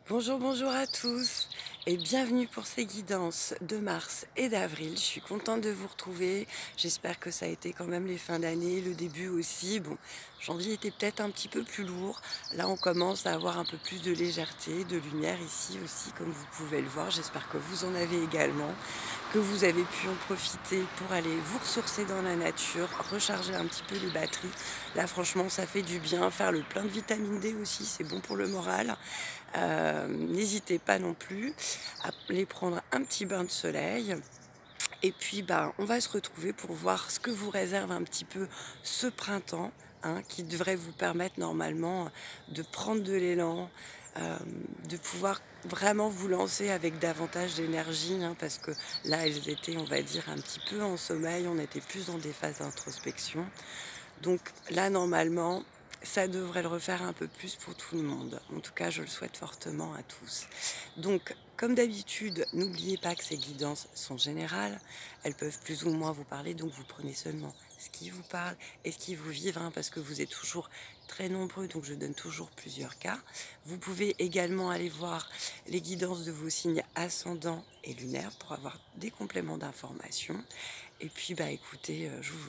Bonjour, bonjour à tous et bienvenue pour ces guidances de mars et d'avril. Je suis contente de vous retrouver. J'espère que ça a été quand même les fins d'année, le début aussi. Bon, janvier était peut-être un petit peu plus lourd. Là, on commence à avoir un peu plus de légèreté, de lumière ici aussi, comme vous pouvez le voir. J'espère que vous en avez également, que vous avez pu en profiter pour aller vous ressourcer dans la nature, recharger un petit peu les batteries. Là, franchement, ça fait du bien. Faire le plein de vitamine D aussi, c'est bon pour le moral. N'hésitez pas non plus à aller prendre un petit bain de soleil. Et puis, on va se retrouver pour voir ce que vous réserve un petit peu ce printemps, hein, qui devrait vous permettre normalement de prendre de l'élan, de pouvoir vraiment vous lancer avec davantage d'énergie, hein, parce que là, elles étaient, on va dire, un petit peu en sommeil, on était plus dans des phases d'introspection. Donc là, normalement, ça devrait le refaire un peu plus pour tout le monde. En tout cas, je le souhaite fortement à tous. Donc, comme d'habitude, n'oubliez pas que ces guidances sont générales. Elles peuvent plus ou moins vous parler, donc vous prenez seulement ce qui vous parle et ce qui vous vibre, hein, parce que vous êtes toujours très nombreux, donc je donne toujours plusieurs cas. Vous pouvez également aller voir les guidances de vos signes ascendants et lunaires pour avoir des compléments d'information. Et puis, écoutez,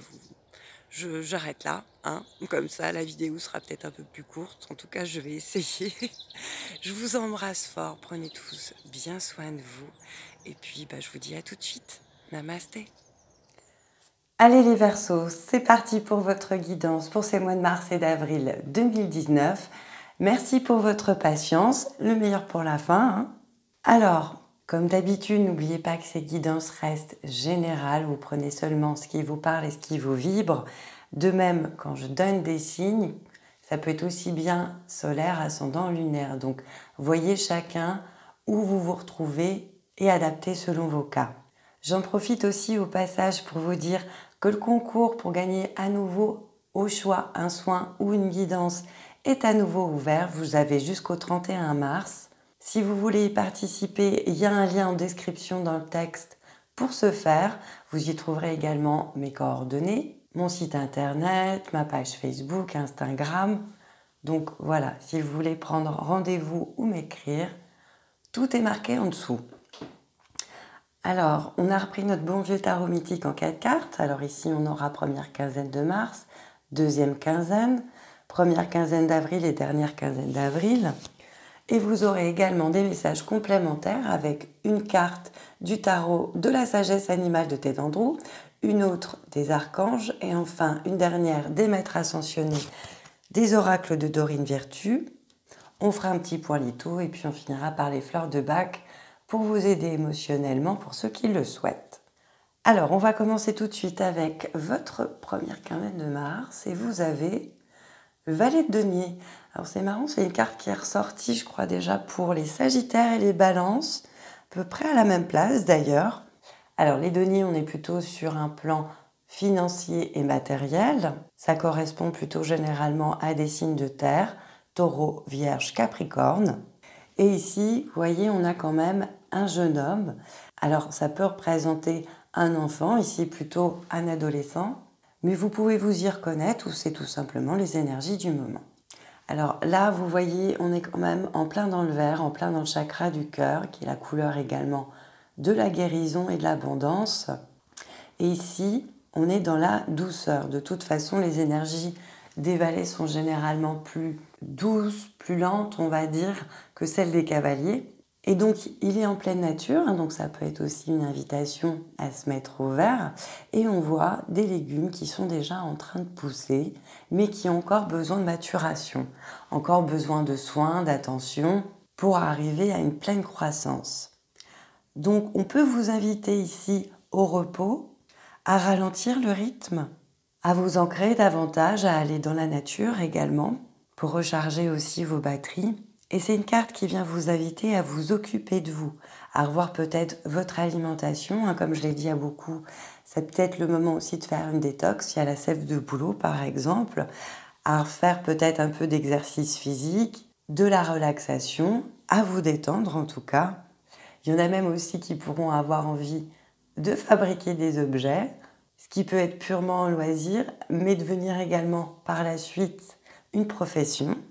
j'arrête là, hein. Comme ça, la vidéo sera peut-être un peu plus courte. En tout cas, je vais essayer. Je vous embrasse fort. Prenez tous bien soin de vous. Et puis, je vous dis à tout de suite. Namasté. Allez les Verseaux, c'est parti pour votre guidance pour ces mois de mars et d'avril 2019. Merci pour votre patience, le meilleur pour la fin, hein. Alors, comme d'habitude, n'oubliez pas que ces guidances restent générales. Vous prenez seulement ce qui vous parle et ce qui vous vibre. De même, quand je donne des signes, ça peut être aussi bien solaire, ascendant, lunaire. Donc, voyez chacun où vous vous retrouvez et adaptez selon vos cas. J'en profite aussi au passage pour vous dire que le concours pour gagner à nouveau au choix un soin ou une guidance est à nouveau ouvert. Vous avez jusqu'au 31 mars. Si vous voulez y participer, il y a un lien en description dans le texte pour ce faire. Vous y trouverez également mes coordonnées, mon site internet, ma page Facebook, Instagram. Donc voilà, si vous voulez prendre rendez-vous ou m'écrire, tout est marqué en dessous. Alors, on a repris notre bon vieux tarot mythique en 4 cartes. Alors ici, on aura première quinzaine de mars, deuxième quinzaine, première quinzaine d'avril et dernière quinzaine d'avril. Et vous aurez également des messages complémentaires avec une carte du tarot de la sagesse animale de Ted Andrew, une autre des archanges et enfin une dernière des maîtres ascensionnés des oracles de Dorine Virtue. On fera un petit point litho et puis on finira par les fleurs de Bach pour vous aider émotionnellement pour ceux qui le souhaitent. Alors, on va commencer tout de suite avec votre première quinzaine de mars et vous avez le valet de denier. Alors c'est marrant, c'est une carte qui est ressortie, je crois déjà, pour les sagittaires et les balances, à peu près à la même place d'ailleurs. Alors les deniers, on est plutôt sur un plan financier et matériel. Ça correspond plutôt généralement à des signes de terre, taureau, vierge, capricorne. Et ici, vous voyez, on a quand même un jeune homme. Alors ça peut représenter un enfant, ici plutôt un adolescent, mais vous pouvez vous y reconnaître ou c'est tout simplement les énergies du moment. Alors là, vous voyez, on est quand même en plein dans le vert, en plein dans le chakra du cœur, qui est la couleur également de la guérison et de l'abondance. Et ici, on est dans la douceur. De toute façon, les énergies des valets sont généralement plus douces, plus lentes, on va dire, que celles des cavaliers. Et donc, il est en pleine nature, hein, donc ça peut être aussi une invitation à se mettre au vert. Et on voit des légumes qui sont déjà en train de pousser, mais qui ont encore besoin de maturation, encore besoin de soins, d'attention, pour arriver à une pleine croissance. Donc, on peut vous inviter ici au repos, à ralentir le rythme, à vous ancrer davantage, à aller dans la nature également, pour recharger aussi vos batteries. Et c'est une carte qui vient vous inviter à vous occuper de vous, à revoir peut-être votre alimentation, hein, comme je l'ai dit à beaucoup. C'est peut-être le moment aussi de faire une détox, il y a la sève de bouleau par exemple, à refaire peut-être un peu d'exercice physique, de la relaxation, à vous détendre en tout cas. Il y en a même aussi qui pourront avoir envie de fabriquer des objets, ce qui peut être purement un loisir, mais devenir également par la suite une profession.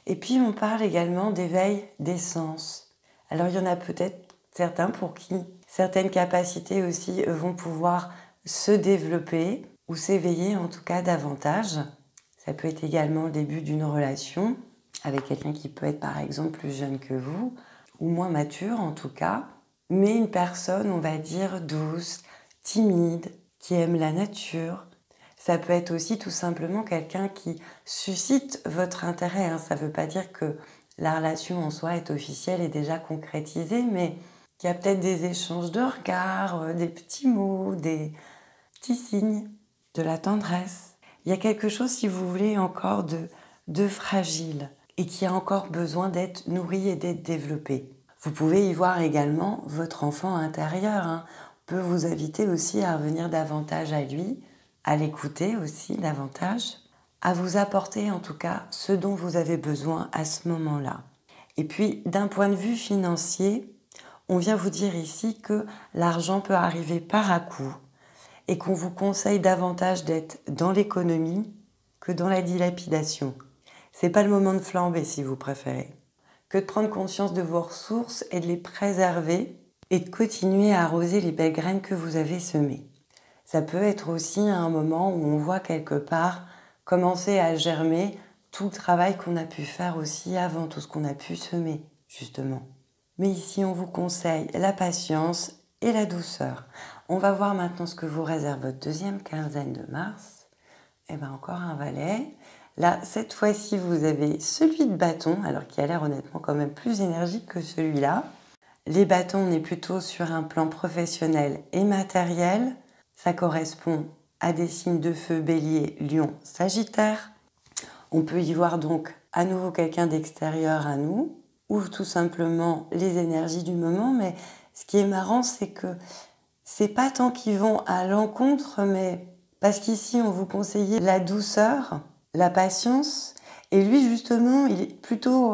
Et puis on parle également d'éveil des sens. Alors il y en a peut-être certains pour qui certaines capacités aussi vont pouvoir se développer ou s'éveiller en tout cas davantage. Ça peut être également le début d'une relation avec quelqu'un qui peut être par exemple plus jeune que vous ou moins mature en tout cas, mais une personne, on va dire, douce, timide, qui aime la nature. Ça peut être aussi tout simplement quelqu'un qui suscite votre intérêt. Ça ne veut pas dire que la relation en soi est officielle et déjà concrétisée, mais qu'il y a peut-être des échanges de regards, des petits mots, des petits signes, de la tendresse. Il y a quelque chose, si vous voulez, encore de fragile et qui a encore besoin d'être nourri et d'être développé. Vous pouvez y voir également votre enfant intérieur. On peut vous inviter aussi à revenir davantage à lui, à l'écouter aussi davantage, à vous apporter en tout cas ce dont vous avez besoin à ce moment-là. Et puis, d'un point de vue financier, on vient vous dire ici que l'argent peut arriver par à-coup et qu'on vous conseille davantage d'être dans l'économie que dans la dilapidation. C'est pas le moment de flamber si vous préférez, que de prendre conscience de vos ressources et de les préserver et de continuer à arroser les belles graines que vous avez semées. Ça peut être aussi un moment où on voit quelque part commencer à germer tout le travail qu'on a pu faire aussi avant, tout ce qu'on a pu semer, justement. Mais ici, on vous conseille la patience et la douceur. On va voir maintenant ce que vous réserve votre deuxième quinzaine de mars. Et bien encore un valet. Là, cette fois-ci, vous avez celui de bâton, alors qui a l'air honnêtement quand même plus énergique que celui-là. Les bâtons, on est plutôt sur un plan professionnel et matériel. Ça correspond à des signes de feu, bélier, lion, sagittaire. On peut y voir donc à nouveau quelqu'un d'extérieur à nous, ou tout simplement les énergies du moment. Mais ce qui est marrant, c'est que c'est pas tant qu'ils vont à l'encontre, mais parce qu'ici, on vous conseillait la douceur, la patience, et lui, justement, il est plutôt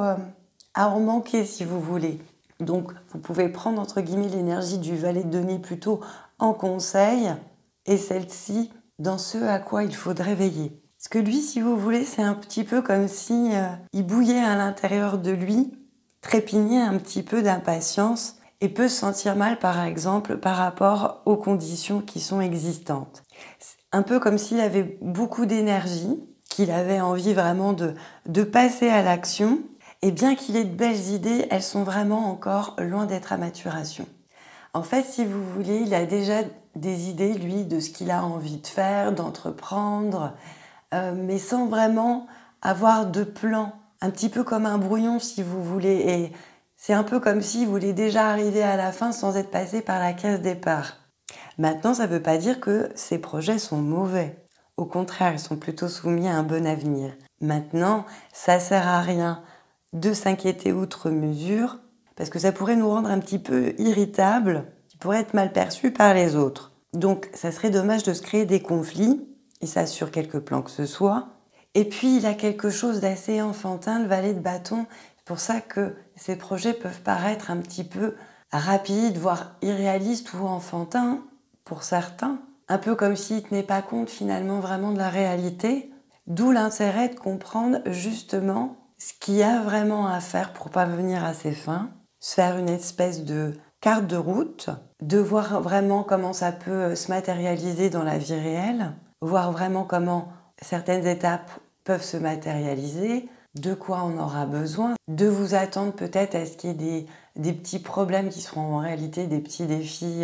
à en manquer, si vous voulez. Donc, vous pouvez prendre, entre guillemets, l'énergie du valet de denier plutôt en conseil, et celle-ci dans ce à quoi il faudrait veiller. Parce que lui, si vous voulez, c'est un petit peu comme si il bouillait à l'intérieur de lui, trépignait un petit peu d'impatience, et peut se sentir mal, par exemple, par rapport aux conditions qui sont existantes. C'est un peu comme s'il avait beaucoup d'énergie, qu'il avait envie vraiment de passer à l'action, et bien qu'il ait de belles idées, elles sont vraiment encore loin d'être à maturation. En fait, si vous voulez, il a déjà des idées, lui, de ce qu'il a envie de faire, d'entreprendre, mais sans vraiment avoir de plan. Un petit peu comme un brouillon, si vous voulez, et c'est un peu comme s'il voulait déjà arriver à la fin sans être passé par la case départ. Maintenant, ça ne veut pas dire que ces projets sont mauvais. Au contraire, ils sont plutôt soumis à un bon avenir. Maintenant, ça ne sert à rien de s'inquiéter outre mesure, parce que ça pourrait nous rendre un petit peu irritables, qui pourraient être mal perçus par les autres. Donc, ça serait dommage de se créer des conflits, et ça sur quelques plans que ce soit. Et puis, il a quelque chose d'assez enfantin, le valet de bâton. C'est pour ça que ces projets peuvent paraître un petit peu rapides, voire irréalistes ou enfantins pour certains. Un peu comme s'ils ne tenaient pas compte finalement vraiment de la réalité. D'où l'intérêt de comprendre justement ce qu'il y a vraiment à faire pour parvenir à ses fins. Se faire une espèce de carte de route, de voir vraiment comment ça peut se matérialiser dans la vie réelle, voir vraiment comment certaines étapes peuvent se matérialiser, de quoi on aura besoin, de vous attendre peut-être à ce qu'il y ait des petits problèmes qui seront en réalité des petits défis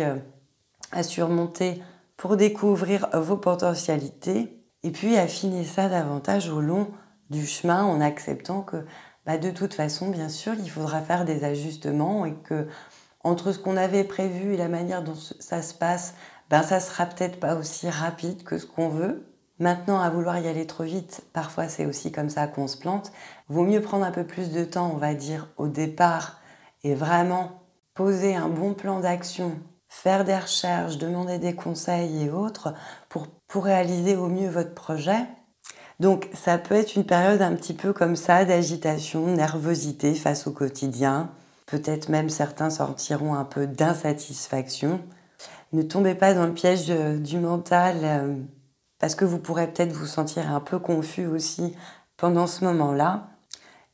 à surmonter pour découvrir vos potentialités et puis affiner ça davantage au long du chemin en acceptant que de toute façon, bien sûr, il faudra faire des ajustements et que entre ce qu'on avait prévu et la manière dont ça se passe, ça sera peut-être pas aussi rapide que ce qu'on veut. Maintenant, à vouloir y aller trop vite, parfois c'est aussi comme ça qu'on se plante. Vaut mieux prendre un peu plus de temps, on va dire, au départ et vraiment poser un bon plan d'action, faire des recherches, demander des conseils et autres pour réaliser au mieux votre projet. Donc ça peut être une période un petit peu comme ça, d'agitation, nervosité face au quotidien. Peut-être même certains sortiront un peu d'insatisfaction. Ne tombez pas dans le piège du mental parce que vous pourrez peut-être vous sentir un peu confus aussi pendant ce moment-là.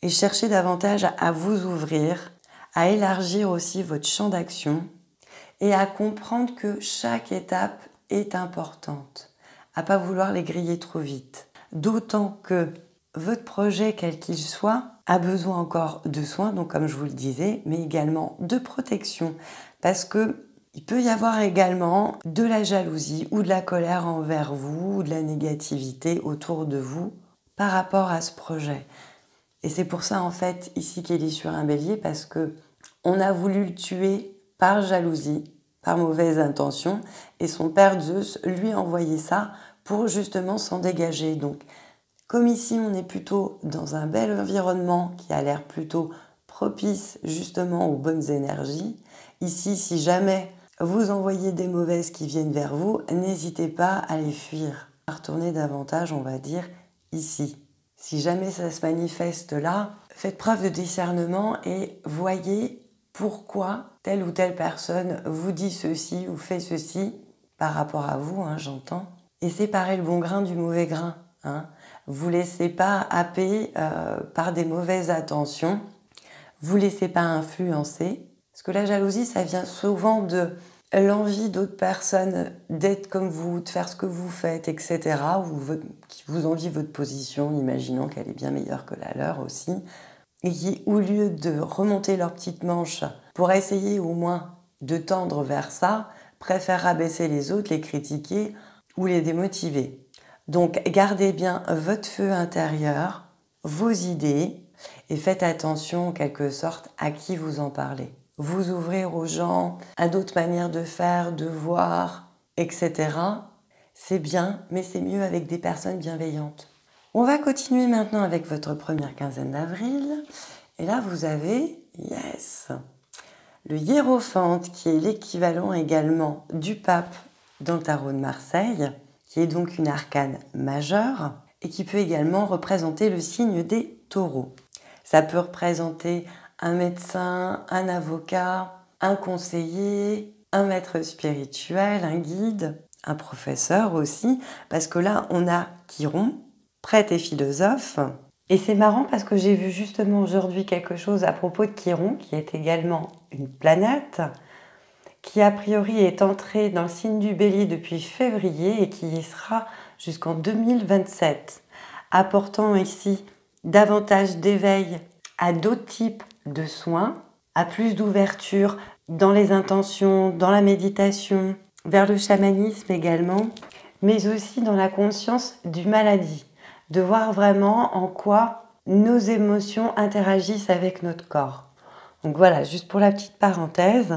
et cherchez davantage à vous ouvrir, à élargir aussi votre champ d'action et à comprendre que chaque étape est importante, à pas vouloir les griller trop vite. D'autant que votre projet, quel qu'il soit, a besoin encore de soins, donc comme je vous le disais, mais également de protection, parce que il peut y avoir également de la jalousie ou de la colère envers vous, ou de la négativité autour de vous par rapport à ce projet. Et c'est pour ça en fait ici qu'il est sur un bélier, parce que on a voulu le tuer par jalousie, par mauvaise intention, et son père Zeus lui a envoyé ça pour justement s'en dégager. Donc comme ici on est plutôt dans un bel environnement qui a l'air plutôt propice justement aux bonnes énergies, ici si jamais vous envoyez des mauvaises qui viennent vers vous, n'hésitez pas à les fuir, à retourner davantage, on va dire, ici. Si jamais ça se manifeste là, faites preuve de discernement et voyez pourquoi telle ou telle personne vous dit ceci ou fait ceci par rapport à vous, j'entends. Et séparez le bon grain du mauvais grain. Vous ne laissez pas happer par des mauvaises attentions. Vous ne laissez pas influencer. Parce que la jalousie, ça vient souvent de l'envie d'autres personnes d'être comme vous, de faire ce que vous faites, etc. Ou qui vous envient votre position, imaginant qu'elle est bien meilleure que la leur aussi. Et qui, au lieu de remonter leurs petites manches pour essayer au moins de tendre vers ça, préfèrent rabaisser les autres, les critiquer ou les démotiver. Donc gardez bien votre feu intérieur, vos idées, et faites attention en quelque sorte à qui vous en parlez. Vous ouvrir aux gens, à d'autres manières de faire, de voir, etc. C'est bien, mais c'est mieux avec des personnes bienveillantes. On va continuer maintenant avec votre première quinzaine d'avril. Et là, vous avez, le hiérophante, qui est l'équivalent également du pape dans le tarot de Marseille, qui est donc une arcane majeure et qui peut également représenter le signe des taureaux. Ça peut représenter un médecin, un avocat, un conseiller, un maître spirituel, un guide, un professeur aussi, parce que là, on a Chiron, prêtre et philosophe. Et c'est marrant parce que j'ai vu justement aujourd'hui quelque chose à propos de Chiron, qui est également une planète, qui a priori est entrée dans le signe du Bélier depuis février et qui y sera jusqu'en 2027, apportant ici davantage d'éveil à d'autres types de soins, à plus d'ouverture dans les intentions, dans la méditation, vers le chamanisme également, mais aussi dans la conscience du maladie, de voir vraiment en quoi nos émotions interagissent avec notre corps. Donc voilà, juste pour la petite parenthèse.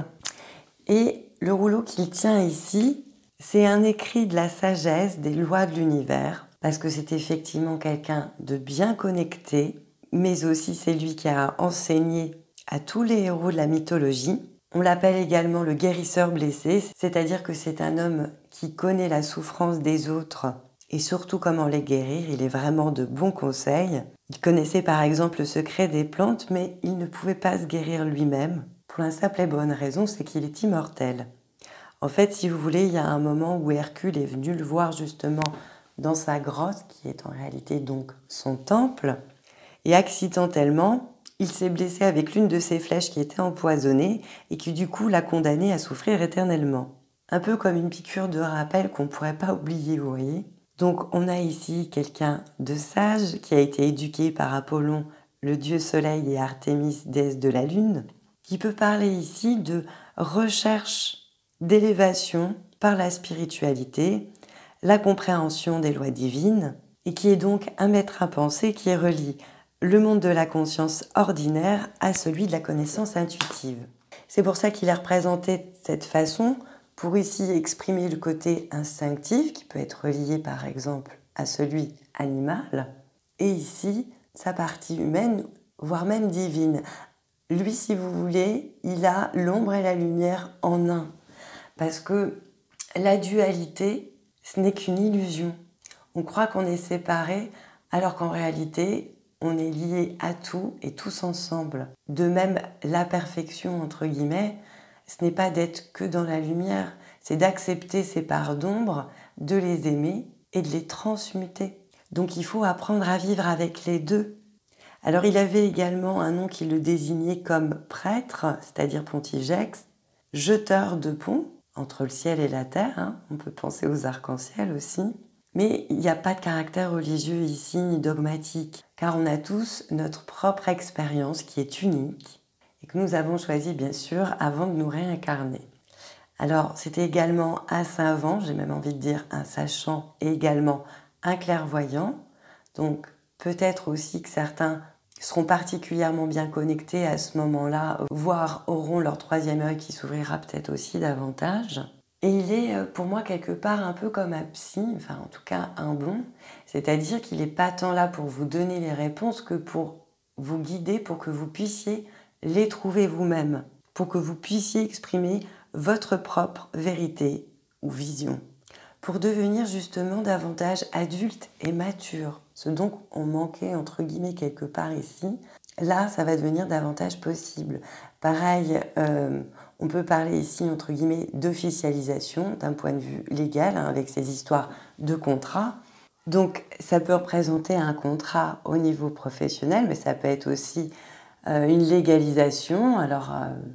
Et le rouleau qu'il tient ici, c'est un écrit de la sagesse, des lois de l'univers, parce que c'est effectivement quelqu'un de bien connecté, mais aussi c'est lui qui a enseigné à tous les héros de la mythologie. On l'appelle également le guérisseur blessé, c'est-à-dire que c'est un homme qui connaît la souffrance des autres et surtout comment les guérir. Il est vraiment de bons conseils. Il connaissait par exemple le secret des plantes, mais il ne pouvait pas se guérir lui-même. Pour la simple et bonne raison, c'est qu'il est immortel. En fait, si vous voulez, il y a un moment où Hercule est venu le voir justement dans sa grotte, qui est en réalité donc son temple, et accidentellement, il s'est blessé avec l'une de ses flèches qui était empoisonnée et qui du coup l'a condamné à souffrir éternellement. Un peu comme une piqûre de rappel qu'on ne pourrait pas oublier, vous voyez. Donc on a ici quelqu'un de sage qui a été éduqué par Apollon, le dieu soleil, et Artémis, déesse de la lune, qui peut parler ici de recherche d'élévation par la spiritualité, la compréhension des lois divines, et qui est donc un maître à penser qui relie le monde de la conscience ordinaire à celui de la connaissance intuitive. C'est pour ça qu'il est représenté de cette façon, pour ici exprimer le côté instinctif, qui peut être lié par exemple à celui animal, et ici sa partie humaine, voire même divine. Lui, si vous voulez, il a l'ombre et la lumière en un. Parce que la dualité, ce n'est qu'une illusion. On croit qu'on est séparés, alors qu'en réalité, on est liés à tout et tous ensemble. De même, la perfection, entre guillemets, ce n'est pas d'être que dans la lumière, c'est d'accepter ces parts d'ombre, de les aimer et de les transmuter. Donc il faut apprendre à vivre avec les deux, Alors il avait également un nom qui le désignait comme prêtre, c'est-à-dire pontifex, jeteur de pont entre le ciel et la terre, hein. On peut penser aux arcs-en-ciel aussi. Mais il n'y a pas de caractère religieux ici ni dogmatique, car on a tous notre propre expérience qui est unique et que nous avons choisi bien sûr avant de nous réincarner. Alors c'était également un savant, j'ai même envie de dire un sachant et également un clairvoyant. Donc peut-être aussi que certains seront particulièrement bien connectés à ce moment-là, voire auront leur troisième œil qui s'ouvrira peut-être aussi davantage. Et il est pour moi quelque part un peu comme un psy, enfin en tout cas un bon, c'est-à-dire qu'il n'est pas tant là pour vous donner les réponses que pour vous guider, pour que vous puissiez les trouver vous-même, pour que vous puissiez exprimer votre propre vérité ou vision, pour devenir justement davantage adulte et mature, ce dont on manquait entre guillemets quelque part ici. Là, ça va devenir davantage possible. Pareil, on peut parler ici entre guillemets d'officialisation d'un point de vue légal, hein, avec ces histoires de contrat. Donc, ça peut représenter un contrat au niveau professionnel, mais ça peut être aussi une légalisation, alors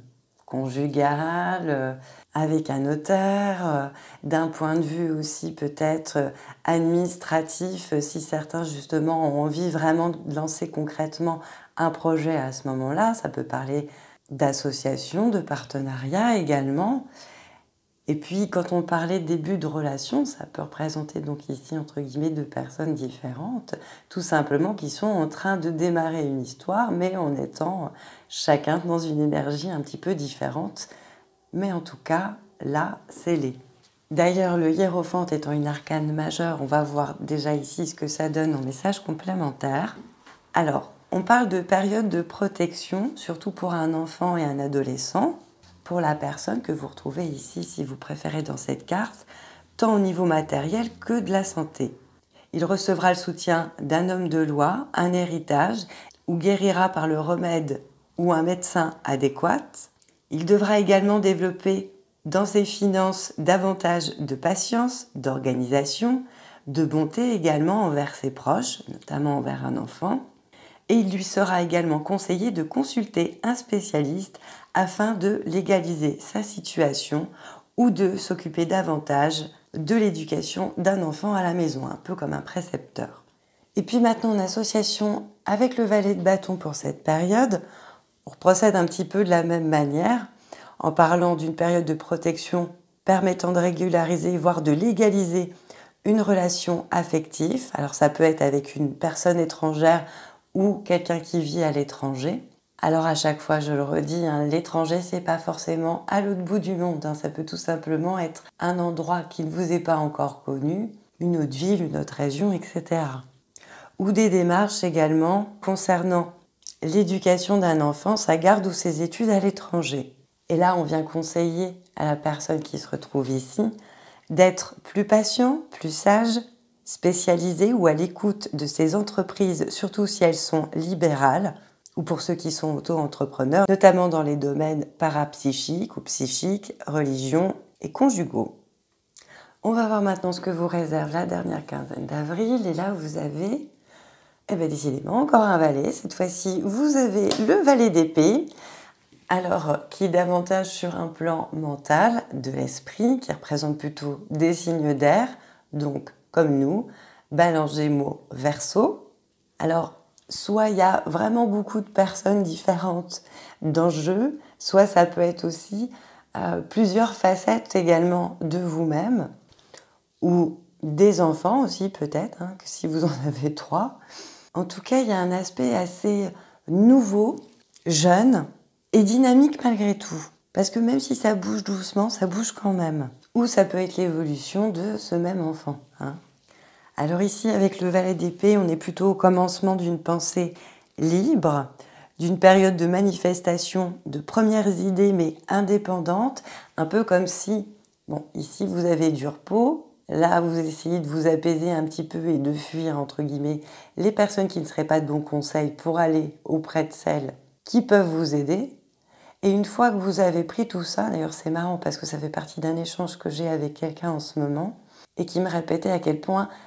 conjugale, avec un notaire, d'un point de vue aussi peut-être administratif, si certains justement ont envie vraiment de lancer concrètement un projet à ce moment-là, ça peut parler d'association, de partenariat également. Et puis quand on parlait de début de relation, ça peut représenter donc ici entre guillemets deux personnes différentes, tout simplement qui sont en train de démarrer une histoire, mais en étant chacun dans une énergie un petit peu différente. Mais en tout cas, là, c'est les. D'ailleurs, le hiérophante étant une arcane majeure, on va voir déjà ici ce que ça donne en message complémentaire. Alors, on parle de période de protection, surtout pour un enfant et un adolescent, pour la personne que vous retrouvez ici, si vous préférez, dans cette carte, tant au niveau matériel que de la santé. Il recevra le soutien d'un homme de loi, un héritage, ou guérira par le remède ou un médecin adéquat. Il devra également développer dans ses finances davantage de patience, d'organisation, de bonté également envers ses proches, notamment envers un enfant. Et il lui sera également conseillé de consulter un spécialiste afin de légaliser sa situation ou de s'occuper davantage de l'éducation d'un enfant à la maison, un peu comme un précepteur. Et puis maintenant, en association avec le valet de bâton pour cette période, on procède un petit peu de la même manière, en parlant d'une période de protection permettant de régulariser, voire de légaliser une relation affective. Alors ça peut être avec une personne étrangère ou quelqu'un qui vit à l'étranger. Alors à chaque fois, je le redis, hein, l'étranger, c'est pas forcément à l'autre bout du monde, hein. Ça peut tout simplement être un endroit qui ne vous est pas encore connu, une autre ville, une autre région, etc. Ou des démarches également concernant l'éducation d'un enfant, sa garde ou ses études à l'étranger. Et là, on vient conseiller à la personne qui se retrouve ici d'être plus patient, plus sage, spécialisé ou à l'écoute de ces entreprises, surtout si elles sont libérales, ou pour ceux qui sont auto-entrepreneurs, notamment dans les domaines parapsychiques ou psychiques, religion et conjugaux. On va voir maintenant ce que vous réserve la dernière quinzaine d'avril. Et là, vous avez, décidément, encore un valet. Cette fois-ci, vous avez le valet d'épée. Alors, qui est davantage sur un plan mental, de l'esprit, qui représente plutôt des signes d'air, donc comme nous, Balance, Gémeaux, Verseau. Alors, soit il y a vraiment beaucoup de personnes différentes dans le jeu, soit ça peut être aussi plusieurs facettes également de vous-même, ou des enfants aussi peut-être, hein, que si vous en avez 3. En tout cas, il y a un aspect assez nouveau, jeune, et dynamique malgré tout. Parce que même si ça bouge doucement, ça bouge quand même. Ou ça peut être l'évolution de ce même enfant, hein. Alors ici, avec le valet d'épée, on est plutôt au commencement d'une pensée libre, d'une période de manifestation de premières idées, mais indépendantes. Un peu comme si, bon, ici vous avez du repos, là vous essayez de vous apaiser un petit peu et de fuir, entre guillemets, les personnes qui ne seraient pas de bons conseils pour aller auprès de celles qui peuvent vous aider. Et une fois que vous avez pris tout ça, d'ailleurs c'est marrant parce que ça fait partie d'un échange que j'ai avec quelqu'un en ce moment, et qui me répétait à quel point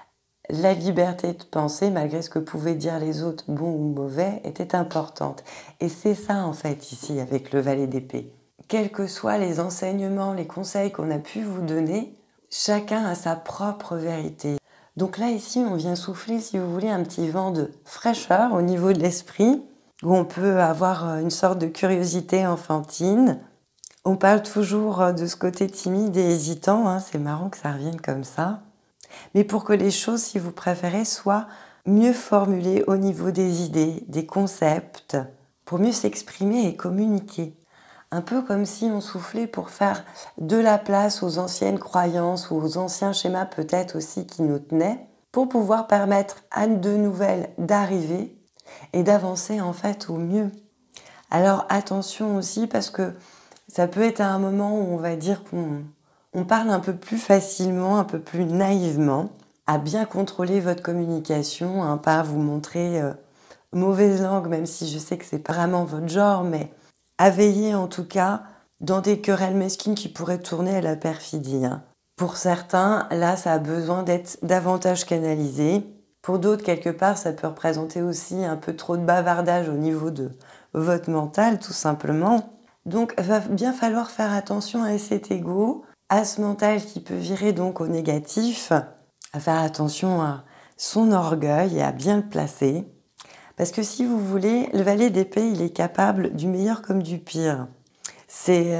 la liberté de penser, malgré ce que pouvaient dire les autres, bons ou mauvais, était importante. Et c'est ça, en fait, ici, avec le valet d'épée. Quels que soient les enseignements, les conseils qu'on a pu vous donner, chacun a sa propre vérité. Donc là, ici, on vient souffler, si vous voulez, un petit vent de fraîcheur au niveau de l'esprit, où on peut avoir une sorte de curiosité enfantine. On parle toujours de ce côté timide et hésitant, hein, c'est marrant que ça revienne comme ça. Mais pour que les choses, si vous préférez, soient mieux formulées au niveau des idées, des concepts, pour mieux s'exprimer et communiquer. Un peu comme si on soufflait pour faire de la place aux anciennes croyances ou aux anciens schémas peut-être aussi qui nous tenaient, pour pouvoir permettre à de nouvelles d'arriver et d'avancer en fait au mieux. Alors attention aussi parce que ça peut être à un moment où on va dire qu'on parle un peu plus facilement, un peu plus naïvement, à bien contrôler votre communication, hein, pas à vous montrer mauvaise langue, même si je sais que c'est pas vraiment votre genre, mais à veiller en tout cas dans des querelles mesquines qui pourraient tourner à la perfidie. Hein. Pour certains, là, ça a besoin d'être davantage canalisé. Pour d'autres, quelque part, ça peut représenter aussi un peu trop de bavardage au niveau de votre mental, tout simplement. Donc, il va bien falloir faire attention à cet ego, à ce mental qui peut virer donc au négatif, à faire attention à son orgueil et à bien le placer. Parce que si vous voulez, le valet d'épée, il est capable du meilleur comme du pire. C'est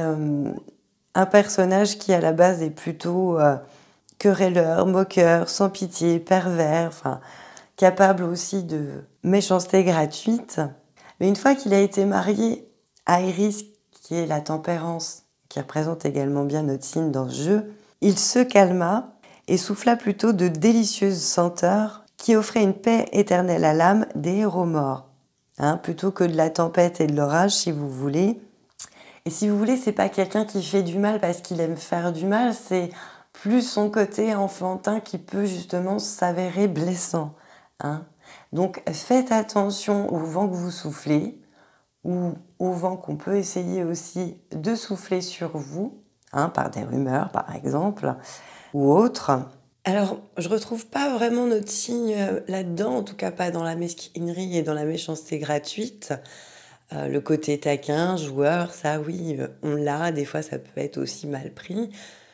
un personnage qui à la base est plutôt querelleur, moqueur, sans pitié, pervers, enfin, capable aussi de méchanceté gratuite. Mais une fois qu'il a été marié à Iris, qui est la tempérance, qui représente également bien notre signe dans ce jeu, il se calma et souffla plutôt de délicieuses senteurs qui offraient une paix éternelle à l'âme des héros morts. Hein, plutôt que de la tempête et de l'orage, si vous voulez. Et si vous voulez, c'est pas quelqu'un qui fait du mal parce qu'il aime faire du mal, c'est plus son côté enfantin qui peut justement s'avérer blessant. Hein. Donc faites attention au vent que vous soufflez, ou au vent qu'on peut essayer aussi de souffler sur vous, hein, par des rumeurs par exemple, ou autres. Alors, je retrouve pas vraiment notre signe là-dedans, en tout cas pas dans la mesquinerie et dans la méchanceté gratuite. Le côté taquin, joueur, ça oui, on l'a, des fois ça peut être aussi mal pris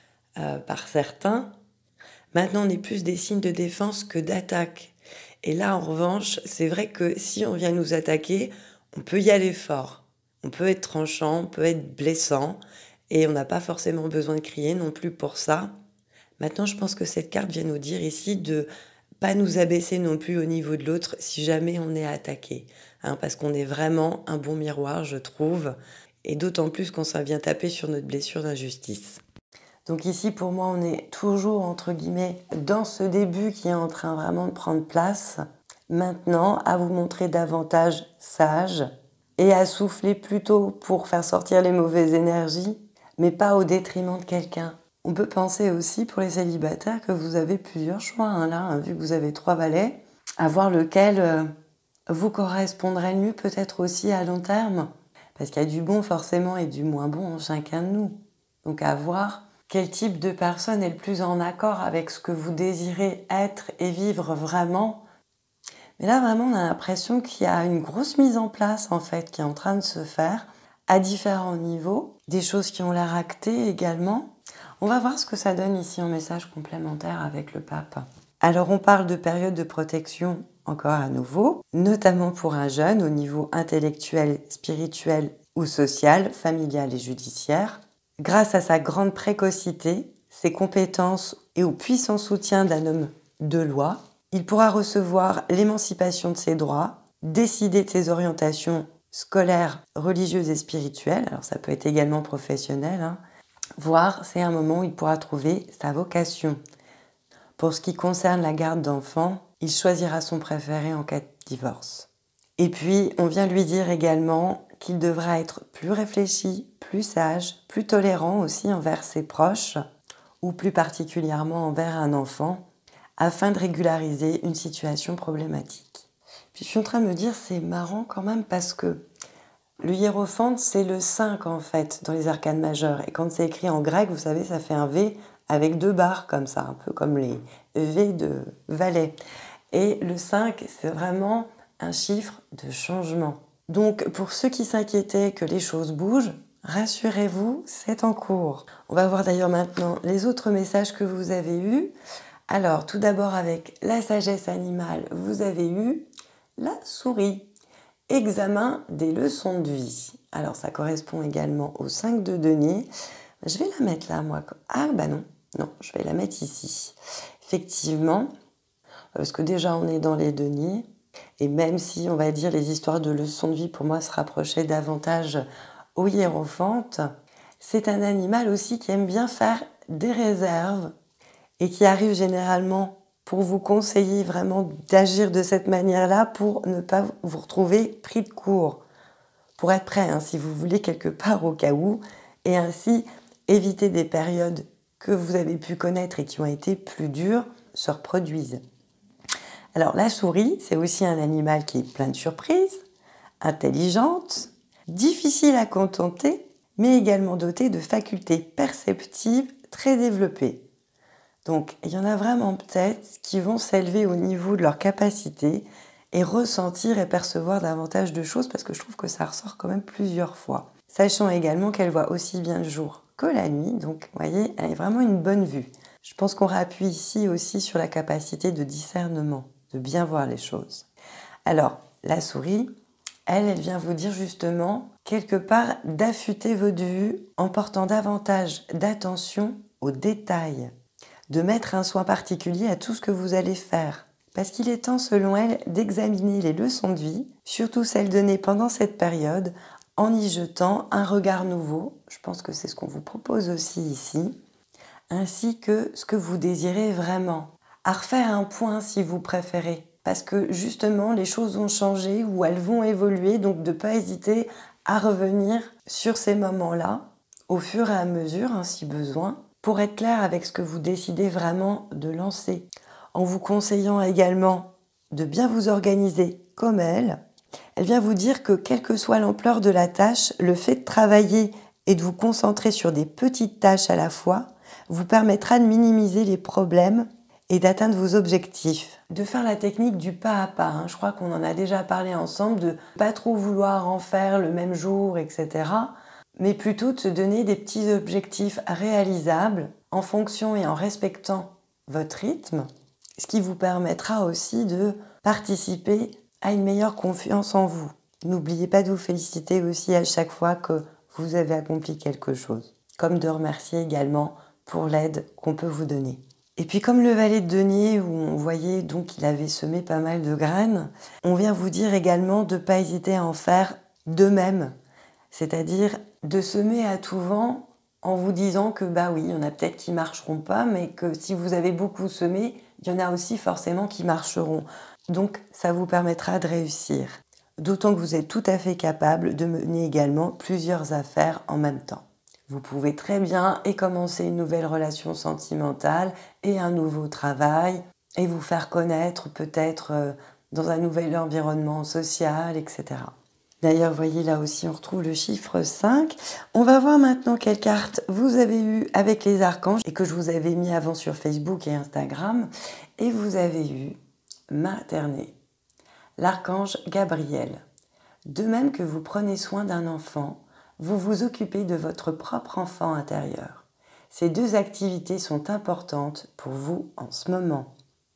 par certains. Maintenant, on est plus des signes de défense que d'attaque. Et là, en revanche, c'est vrai que si on vient nous attaquer, on peut y aller fort. On peut être tranchant, on peut être blessant, et on n'a pas forcément besoin de crier non plus pour ça. Maintenant, je pense que cette carte vient nous dire ici de pas nous abaisser non plus au niveau de l'autre si jamais on est attaqué. Hein, parce qu'on est vraiment un bon miroir, je trouve, et d'autant plus qu'on s'en vient taper sur notre blessure d'injustice. Donc ici, pour moi, on est toujours, entre guillemets, dans ce début qui est en train vraiment de prendre place. Maintenant, à vous montrer davantage sage et à souffler plutôt pour faire sortir les mauvaises énergies, mais pas au détriment de quelqu'un. On peut penser aussi pour les célibataires que vous avez plusieurs choix. Hein, là, hein, vu que vous avez 3 valets, à voir lequel vous correspondrait le mieux peut-être aussi à long terme. Parce qu'il y a du bon forcément et du moins bon en chacun de nous. Donc à voir quel type de personne est le plus en accord avec ce que vous désirez être et vivre vraiment. Mais là, vraiment, on a l'impression qu'il y a une grosse mise en place, en fait, qui est en train de se faire à différents niveaux. Des choses qui ont l'air actées également. On va voir ce que ça donne ici en message complémentaire avec le pape. Alors, on parle de période de protection encore à nouveau, notamment pour un jeune au niveau intellectuel, spirituel ou social, familial et judiciaire. Grâce à sa grande précocité, ses compétences et au puissant soutien d'un homme de loi, il pourra recevoir l'émancipation de ses droits, décider de ses orientations scolaires, religieuses et spirituelles, alors ça peut être également professionnel, hein, voire c'est un moment où il pourra trouver sa vocation. Pour ce qui concerne la garde d'enfants, il choisira son préféré en cas de divorce. Et puis, on vient lui dire également qu'il devra être plus réfléchi, plus sage, plus tolérant aussi envers ses proches, ou plus particulièrement envers un enfant, afin de régulariser une situation problématique. Puis je suis en train de me dire, c'est marrant quand même parce que le hiérophante, c'est le 5 en fait, dans les arcanes majeures. Et quand c'est écrit en grec, vous savez, ça fait un V avec 2 barres comme ça, un peu comme les V de valet. Et le 5, c'est vraiment un chiffre de changement. Donc pour ceux qui s'inquiétaient que les choses bougent, rassurez-vous, c'est en cours. On va voir d'ailleurs maintenant les autres messages que vous avez eus. Alors tout d'abord avec la sagesse animale, vous avez eu la souris. Examen des leçons de vie. Alors ça correspond également au 5 de denier. Je vais la mettre là, moi. Ah bah non, je vais la mettre ici. Effectivement, parce que déjà on est dans les deniers, et même si on va dire les histoires de leçons de vie pour moi se rapprochaient davantage au hiérophante, c'est un animal aussi qui aime bien faire des réserves et qui arrive généralement pour vous conseiller vraiment d'agir de cette manière-là pour ne pas vous retrouver pris de court. Pour être prêt, si vous voulez, quelque part au cas où, et ainsi éviter des périodes que vous avez pu connaître et qui ont été plus dures se reproduisent. Alors la souris, c'est aussi un animal qui est plein de surprises, intelligente, difficile à contenter, mais également dotée de facultés perceptives très développées. Donc, il y en a vraiment peut-être qui vont s'élever au niveau de leur capacité et ressentir et percevoir davantage de choses parce que je trouve que ça ressort quand même plusieurs fois. Sachant également qu'elle voit aussi bien le jour que la nuit, donc vous voyez, elle a vraiment une bonne vue. Je pense qu'on rappuie ici aussi sur la capacité de discernement, de bien voir les choses. Alors, la souris, elle vient vous dire justement, quelque part, d'affûter votre vue en portant davantage d'attention aux détails, de mettre un soin particulier à tout ce que vous allez faire. Parce qu'il est temps, selon elle, d'examiner les leçons de vie, surtout celles données pendant cette période, en y jetant un regard nouveau, je pense que c'est ce qu'on vous propose aussi ici, ainsi que ce que vous désirez vraiment. À refaire un point si vous préférez, parce que justement les choses ont changé ou elles vont évoluer, donc de ne pas hésiter à revenir sur ces moments-là, au fur et à mesure, si besoin, pour être clair avec ce que vous décidez vraiment de lancer, en vous conseillant également de bien vous organiser comme elle. Elle vient vous dire que quelle que soit l'ampleur de la tâche, le fait de travailler et de vous concentrer sur des petites tâches à la fois vous permettra de minimiser les problèmes et d'atteindre vos objectifs. De faire la technique du pas à pas. Je crois qu'on en a déjà parlé ensemble, de pas trop vouloir en faire le même jour, etc. Mais plutôt de se donner des petits objectifs réalisables en fonction et en respectant votre rythme, ce qui vous permettra aussi de participer à une meilleure confiance en vous. N'oubliez pas de vous féliciter aussi à chaque fois que vous avez accompli quelque chose, comme de remercier également pour l'aide qu'on peut vous donner. Et puis comme le valet de denier, où on voyait donc qu'il avait semé pas mal de graines, on vient vous dire également de ne pas hésiter à en faire de même. C'est-à-dire de semer à tout vent en vous disant que oui, il y en a peut-être qui ne marcheront pas, mais que si vous avez beaucoup semé, il y en a aussi forcément qui marcheront. Donc ça vous permettra de réussir. D'autant que vous êtes tout à fait capable de mener également plusieurs affaires en même temps. Vous pouvez très bien commencer une nouvelle relation sentimentale et un nouveau travail et vous faire connaître peut-être dans un nouvel environnement social, etc. D'ailleurs, vous voyez là aussi, on retrouve le chiffre 5. On va voir maintenant quelle carte vous avez eue avec les archanges et que je vous avais mis avant sur Facebook et Instagram. Et vous avez eu Maternée, l'archange Gabriel. De même que vous prenez soin d'un enfant, vous vous occupez de votre propre enfant intérieur. Ces deux activités sont importantes pour vous en ce moment.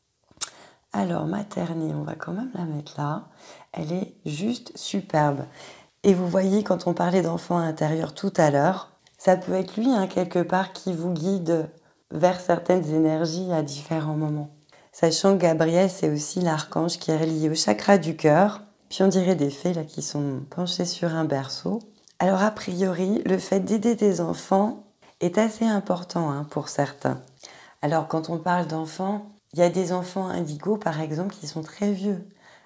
Alors, Maternée, on va quand même la mettre là. Elle est juste superbe. Et vous voyez, quand on parlait d'enfant intérieur tout à l'heure, ça peut être lui, quelque part, qui vous guide vers certaines énergies à différents moments. Sachant que Gabriel, c'est aussi l'archange qui est relié au chakra du cœur. Puis on dirait des fées là, qui sont penchées sur un berceau. Alors a priori, le fait d'aider des enfants est assez important pour certains. Alors quand on parle d'enfants, il y a des enfants indigos par exemple qui sont très vieux.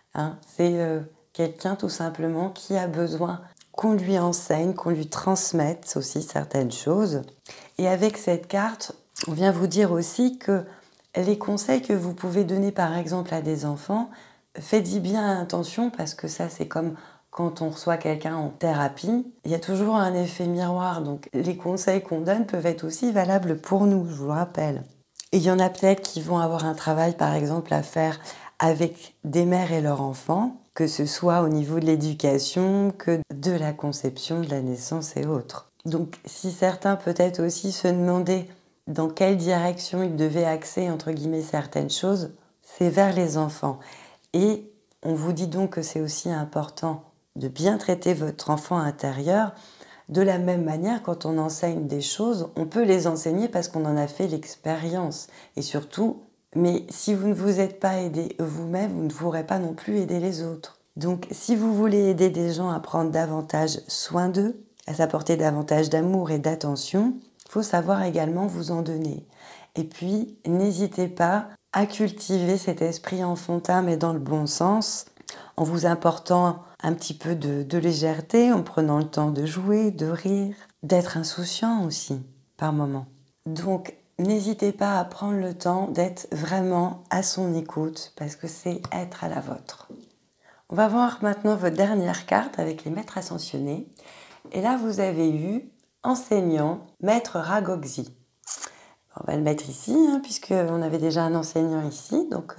C'est quelqu'un tout simplement qui a besoin qu'on lui enseigne, qu'on lui transmette aussi certaines choses. Et avec cette carte, on vient vous dire aussi que les conseils que vous pouvez donner par exemple à des enfants, faites-y bien attention parce que ça c'est comme quand on reçoit quelqu'un en thérapie, il y a toujours un effet miroir. Donc les conseils qu'on donne peuvent être aussi valables pour nous, je vous le rappelle. Et il y en a peut-être qui vont avoir un travail, par exemple, à faire avec des mères et leurs enfants, que ce soit au niveau de l'éducation, que de la conception, de la naissance et autres. Donc si certains peut-être aussi se demandaient dans quelle direction ils devaient axer, entre guillemets, certaines choses, c'est vers les enfants. Et on vous dit donc que c'est aussi important de bien traiter votre enfant intérieur. De la même manière, quand on enseigne des choses, on peut les enseigner parce qu'on en a fait l'expérience. Et surtout, mais si vous ne vous êtes pas aidé vous-même, vous ne pourrez pas non plus aider les autres. Donc, si vous voulez aider des gens à prendre davantage soin d'eux, à s'apporter davantage d'amour et d'attention, il faut savoir également vous en donner. Et puis, n'hésitez pas à cultiver cet esprit enfantin, mais dans le bon sens, en vous apportant un petit peu de légèreté, en prenant le temps de jouer, de rire, d'être insouciant aussi, par moments. Donc, n'hésitez pas à prendre le temps d'être vraiment à son écoute, parce que c'est être à la vôtre. On va voir maintenant votre dernière carte avec les maîtres ascensionnés. Et là, vous avez eu enseignant, maître Ragoxi. On va le mettre ici, puisqu'on avait déjà un enseignant ici. Donc,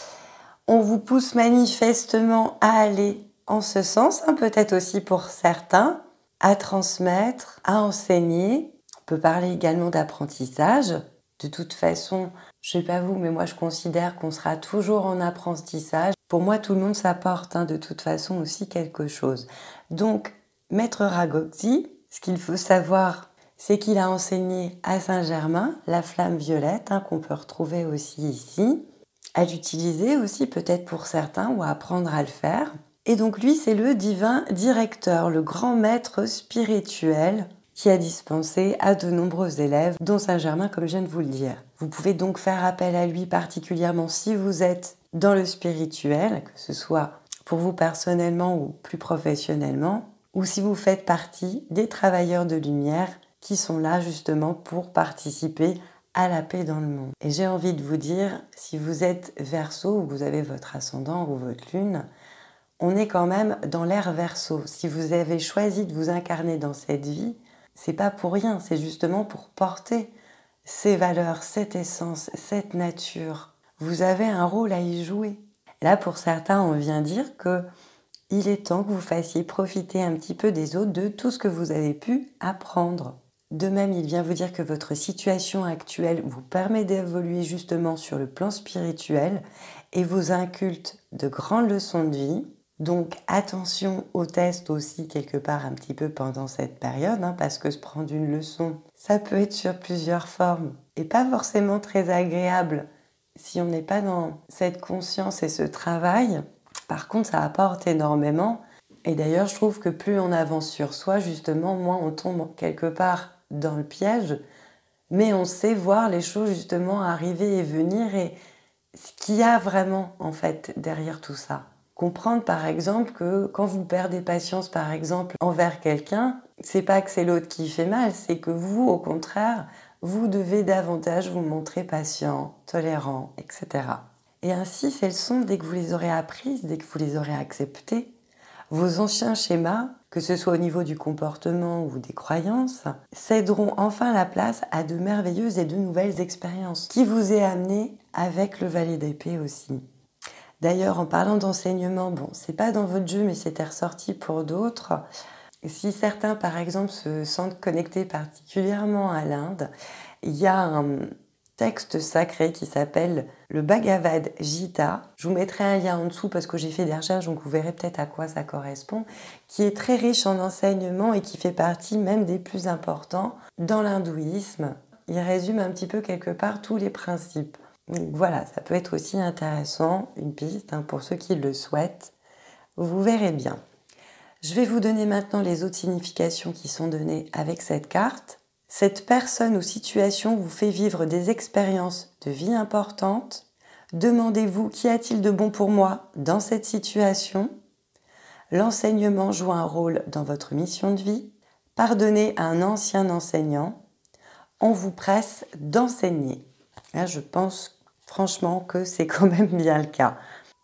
on vous pousse manifestement à aller en ce sens, peut-être aussi pour certains, à transmettre, à enseigner. On peut parler également d'apprentissage. De toute façon, je ne sais pas vous, mais moi je considère qu'on sera toujours en apprentissage. Pour moi, tout le monde s'apporte de toute façon aussi quelque chose. Donc, maître Ragoxi, ce qu'il faut savoir, c'est qu'il a enseigné à Saint-Germain la flamme violette, qu'on peut retrouver aussi ici, à l'utiliser aussi peut-être pour certains ou à apprendre à le faire. Et donc lui, c'est le divin directeur, le grand maître spirituel qui a dispensé à de nombreux élèves, dont Saint-Germain, comme je viens de vous le dire. Vous pouvez donc faire appel à lui particulièrement si vous êtes dans le spirituel, que ce soit pour vous personnellement ou plus professionnellement, ou si vous faites partie des travailleurs de lumière qui sont là justement pour participer à la paix dans le monde. Et j'ai envie de vous dire, si vous êtes Verseau ou vous avez votre ascendant ou votre lune, on est quand même dans l'ère Verseau. Si vous avez choisi de vous incarner dans cette vie, c'est pas pour rien, c'est justement pour porter ces valeurs, cette essence, cette nature. Vous avez un rôle à y jouer. Et là, pour certains, on vient dire que il est temps que vous fassiez profiter un petit peu des autres de tout ce que vous avez pu apprendre. De même, il vient vous dire que votre situation actuelle vous permet d'évoluer justement sur le plan spirituel et vous inculte de grandes leçons de vie. Donc attention aux tests aussi quelque part un petit peu pendant cette période, parce que se prendre une leçon, ça peut être sur plusieurs formes et pas forcément très agréable si on n'est pas dans cette conscience et ce travail. Par contre, ça apporte énormément. Et d'ailleurs, je trouve que plus on avance sur soi, justement, moins on tombe quelque part dans le piège. Mais on sait voir les choses justement arriver et venir et ce qu'il y a vraiment en fait derrière tout ça. Comprendre par exemple que quand vous perdez patience par exemple envers quelqu'un, c'est pas que c'est l'autre qui fait mal, c'est que vous au contraire, vous devez davantage vous montrer patient, tolérant, etc. Et ainsi, ces leçons, dès que vous les aurez apprises, dès que vous les aurez acceptées, vos anciens schémas, que ce soit au niveau du comportement ou des croyances, céderont enfin la place à de merveilleuses et de nouvelles expériences qui vous est amené avec le valet d'épée aussi. D'ailleurs, en parlant d'enseignement, c'est pas dans votre jeu, mais c'était ressorti pour d'autres. Si certains, par exemple, se sentent connectés particulièrement à l'Inde, il y a un texte sacré qui s'appelle le Bhagavad Gita. Je vous mettrai un lien en dessous parce que j'ai fait des recherches, donc vous verrez peut-être à quoi ça correspond, qui est très riche en enseignements et qui fait partie même des plus importants dans l'hindouisme. Il résume un petit peu quelque part tous les principes. Donc voilà, ça peut être aussi intéressant, une piste pour ceux qui le souhaitent. Vous verrez bien. Je vais vous donner maintenant les autres significations qui sont données avec cette carte. Cette personne ou situation vous fait vivre des expériences de vie importantes. Demandez-vous qu'y a-t-il de bon pour moi dans cette situation. L'enseignement joue un rôle dans votre mission de vie. Pardonnez à un ancien enseignant. On vous presse d'enseigner. Là, je pense franchement que c'est quand même bien le cas.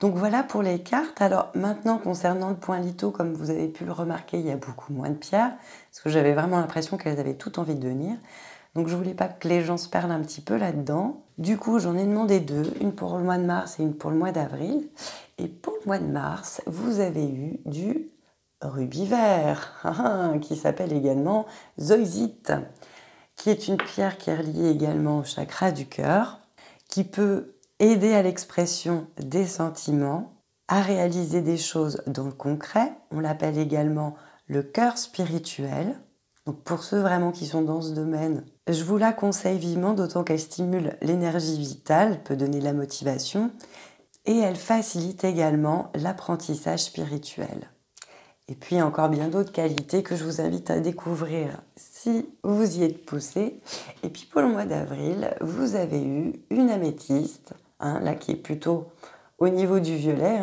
Donc voilà pour les cartes. Alors maintenant, concernant le point litho, comme vous avez pu le remarquer, il y a beaucoup moins de pierres, parce que j'avais vraiment l'impression qu'elles avaient toutes envie de venir. Donc je voulais pas que les gens se perdent un petit peu là-dedans. Du coup, j'en ai demandé 2, une pour le mois de mars et une pour le mois d'avril. Et pour le mois de mars, vous avez eu du rubis vert, qui s'appelle également zoisite, qui est une pierre qui est reliée également au chakra du cœur, qui peut aider à l'expression des sentiments, à réaliser des choses dans le concret. On l'appelle également le cœur spirituel. Donc pour ceux vraiment qui sont dans ce domaine, je vous la conseille vivement, d'autant qu'elle stimule l'énergie vitale, peut donner de la motivation, et elle facilite également l'apprentissage spirituel. Et puis encore bien d'autres qualités que je vous invite à découvrir si vous y êtes poussé. Et puis pour le mois d'avril, vous avez eu une améthyste, là qui est plutôt au niveau du violet,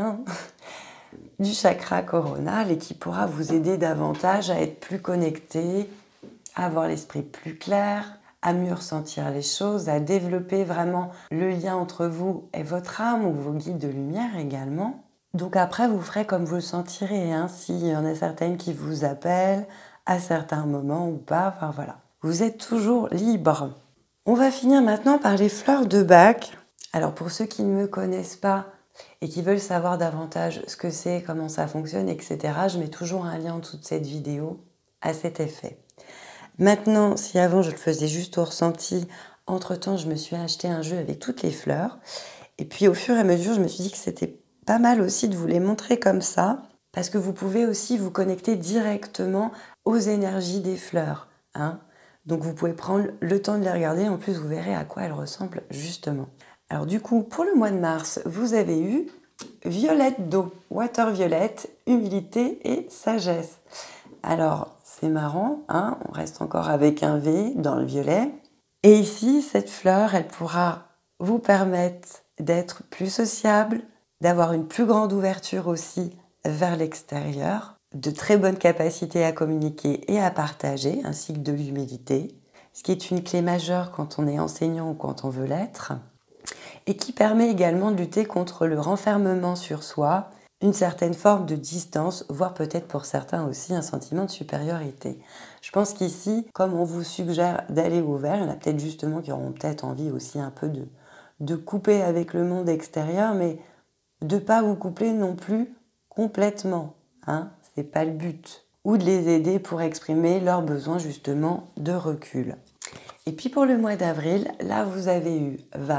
du chakra coronal, et qui pourra vous aider davantage à être plus connecté, à avoir l'esprit plus clair, à mieux ressentir les choses, à développer vraiment le lien entre vous et votre âme ou vos guides de lumière également. Donc après, vous ferez comme vous le sentirez, s'il y en a certaines qui vous appellent à certains moments ou pas, enfin voilà. Vous êtes toujours libre. On va finir maintenant par les fleurs de Bach. Alors pour ceux qui ne me connaissent pas et qui veulent savoir davantage ce que c'est, comment ça fonctionne, etc., je mets toujours un lien en dessous de cette vidéo à cet effet. Maintenant, si avant je le faisais juste au ressenti, entre-temps je me suis acheté un jeu avec toutes les fleurs. Et puis au fur et à mesure, je me suis dit que c'était pas mal aussi de vous les montrer comme ça, parce que vous pouvez aussi vous connecter directement aux énergies des fleurs. Donc vous pouvez prendre le temps de les regarder, en plus vous verrez à quoi elles ressemblent justement. Alors du coup, pour le mois de mars, vous avez eu violette d'eau, water violette, humilité et sagesse. Alors c'est marrant, on reste encore avec un V dans le violet. Et ici, cette fleur, elle pourra vous permettre d'être plus sociable, d'avoir une plus grande ouverture aussi vers l'extérieur, de très bonnes capacités à communiquer et à partager, ainsi que de l'humilité, ce qui est une clé majeure quand on est enseignant ou quand on veut l'être, et qui permet également de lutter contre le renfermement sur soi, une certaine forme de distance, voire peut-être pour certains aussi un sentiment de supériorité. Je pense qu'ici, comme on vous suggère d'aller ouvert, il y en a peut-être justement qui auront peut-être envie aussi un peu de couper avec le monde extérieur, mais de ne pas vous couper non plus complètement. C'est pas le but. Ou de les aider pour exprimer leurs besoins justement de recul. Et puis pour le mois d'avril, là vous avez eu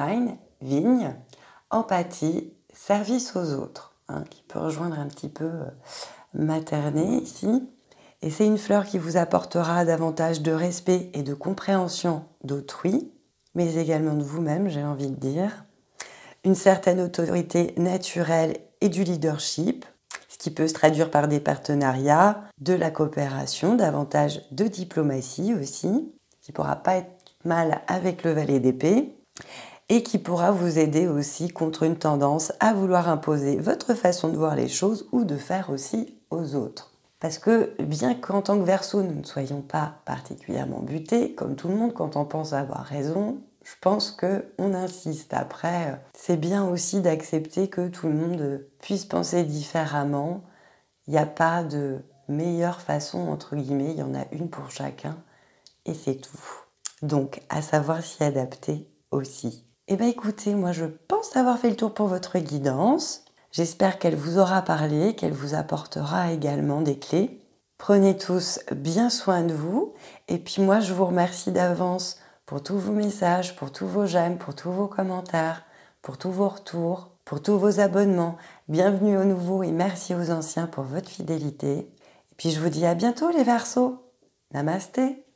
vigne, empathie, service aux autres, qui peut rejoindre un petit peu materné ici. Et c'est une fleur qui vous apportera davantage de respect et de compréhension d'autrui, mais également de vous-même, j'ai envie de dire. Une certaine autorité naturelle et du leadership, ce qui peut se traduire par des partenariats, de la coopération, davantage de diplomatie aussi, qui ne pourra pas être mal avec le valet d'épée, et qui pourra vous aider aussi contre une tendance à vouloir imposer votre façon de voir les choses ou de faire aussi aux autres. Parce que bien qu'en tant que Verseau, nous ne soyons pas particulièrement butés, comme tout le monde, quand on pense avoir raison, je pense qu'on insiste. Après, c'est bien aussi d'accepter que tout le monde puisse penser différemment. Il n'y a pas de meilleure façon, entre guillemets, il y en a une pour chacun, et c'est tout. Donc, à savoir s'y adapter aussi. Eh bien écoutez, moi je pense avoir fait le tour pour votre guidance. J'espère qu'elle vous aura parlé, qu'elle vous apportera également des clés. Prenez tous bien soin de vous. Et puis moi je vous remercie d'avance pour tous vos messages, pour tous vos j'aime, pour tous vos commentaires, pour tous vos retours, pour tous vos abonnements. Bienvenue aux nouveaux et merci aux anciens pour votre fidélité. Et puis je vous dis à bientôt les Verseaux. Namasté.